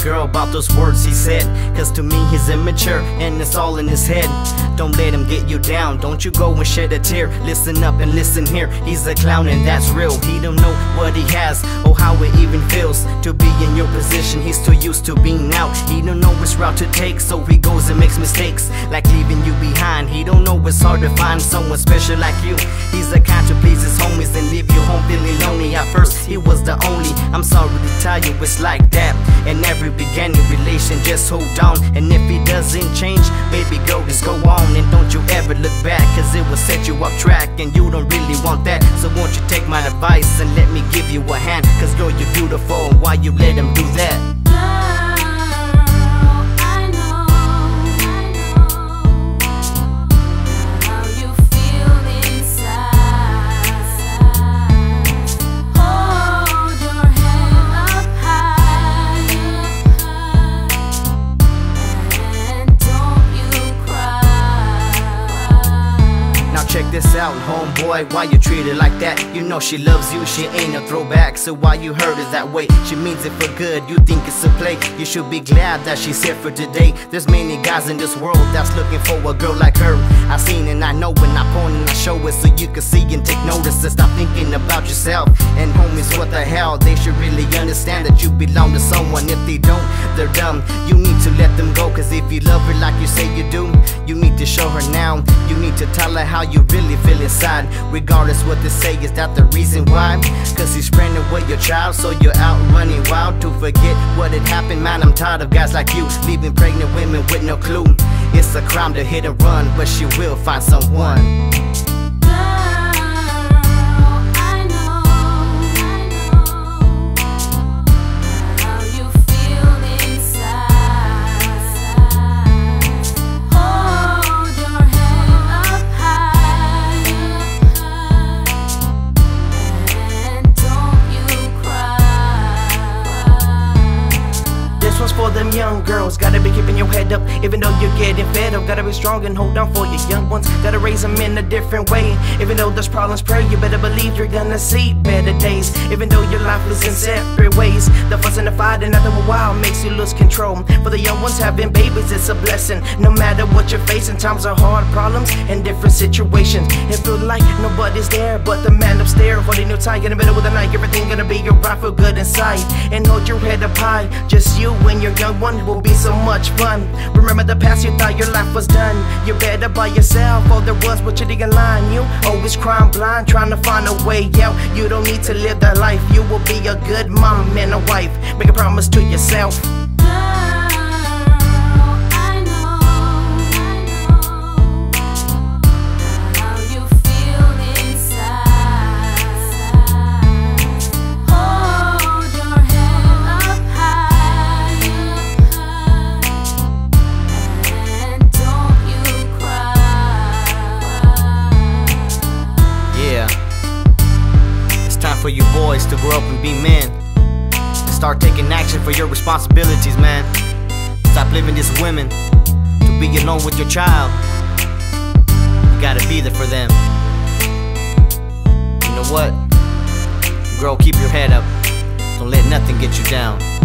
girl about those words he said, cause to me he's immature and it's all in his head. Don't let him get you down, don't you go and shed a tear. Listen up and listen here, he's a clown and that's real. He don't know what he has or how it even feels to be in your position. He's too used to being out, he don't know which route to take, so he goes and makes mistakes, like leaving you behind. He don't know it's hard to find someone special like you. He's the kind to please his homies and leave you home feeling lonely. At first he was the only, I'm sorry to tell you it's like that. In every beginning relation, just hold on. And if he doesn't change, baby girl, just go on. And don't you ever look back, cause it will set you off track, and you don't really want that. So won't you take my advice and let me give you a hand, cause girl, you're beautiful, and why you let him do that? Check this out, homeboy, why you treat her like that? You know she loves you, she ain't a throwback. So why you hurt her that way? She means it for good, you think it's a play. You should be glad that she's here for today. There's many guys in this world that's looking for a girl like her. I seen and I know when I point and I show it, so you can see and take notice and stop thinking about yourself. And homies, what the hell, they should really understand that you belong to someone. If they don't, they're dumb. You need to let them go, cause if you love her like you say you do, you need to show her now. You need to tell her how you really feel inside, regardless what they say. Is that the reason why? Cause he's pregnant with your child, so you're out running wild to forget what had happened. Man, I'm tired of guys like you leaving pregnant women with no clue. It's a crime to hit and run, but she will find someone. For them young girls, gotta be keeping your head up, even though you're getting fed up. Gotta be strong and hold on for your young ones. Gotta raise them in a different way. Even though there's problems, pray, you better believe you're gonna see better days. Even though your life is in separate ways, the fuss and the fight and after a while makes you lose control. For the young ones having babies, it's a blessing. No matter what you're facing, times are hard, problems and different situations. It feels like nobody's there but the man upstairs, holding you tight in the middle of the night. Everything gonna be alright, feel good inside, and hold your head up high. Just you and your young one will be so much fun. Remember the past, you thought your life was done. You're better by yourself, all there was what you didn't line. You always crying blind, trying to find a way out. You don't need to live that life, you will be a good mom and a wife. Make a promise to yourself. For you boys to grow up and be men, and start taking action for your responsibilities, man. Stop living as women to be alone with your child. You gotta be there for them. You know what? Girl, keep your head up. Don't let nothing get you down.